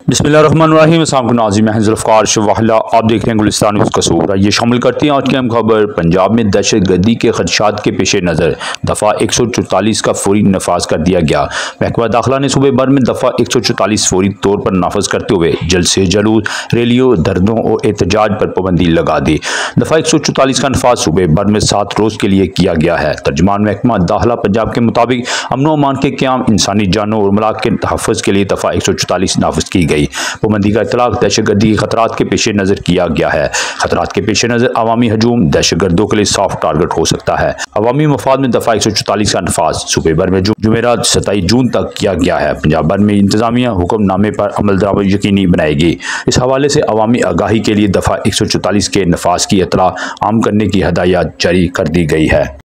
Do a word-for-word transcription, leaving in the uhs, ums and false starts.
बिस्मिल्लाहिर्रहमानिर्रहीम। अस्सलाम वालेकुम नाज़रीन, मैं ज़ुल्फ़िकार शवाहला, आप देख रहे हैं गुलिस्तान न्यूज़ कसूर। ये शामिल करती हैं आज की अहम खबर। पंजाब में दहशत गर्दी के खदशात के पेश नज़र दफ़ा एक सौ चौतालीस का फौरी नफाज कर दिया गया। महकमा दाखिला ने सूबे भर में दफ़ा एक सौ चौतालीस फौरी तौर पर नाफज करते हुए जलसे, जुलूस, रैलियों, धरनों और एहतजाज पर पाबंदी लगा दी। दफ़ा एक सौ चौतालीस का नफाज सूबे भर में सात रोज़ के लिए किया गया है। तर्जुमान महकमा दाखिला पंजाब के मुताबिक अमन व अमान के क़याम, इंसानी जानों और मलाक के तहफ़्फ़ुज़ के लिए दफ़ा एक सौ चौतालीस नाफज की गई। पाबंदी का इतलाक दहशतगर्दी के खतरात के पेश नज़र किया गया है। खतरात के पेश नज़र अवामी हजूम दहशतगर्दों के लिए सॉफ्ट टारगेट हो सकता है। अवामी मफाद में दफ़ा एक सौ चौतालीस का नफाज सूबे भर में जुमेरात सताईस जून तक किया गया है। पंजाब भर में इंतजामिया हुक्मनामे पर अमल दरामद यकीनी बनाएगी। इस हवाले से अवामी आगाही के लिए दफ़ा एक सौ चौतालीस के नफाज की इतला आम करने की हदायत जारी कर दी गई है।